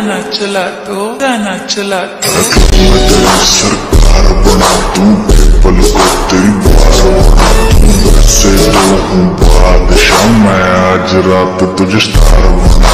गाना चला तो मैं तेरी सरकार बना दूं, पेपल को तेरी बार बना दूं। वैसे तो हूँ बादशाह, मैं आज रात तुझे स्टार बना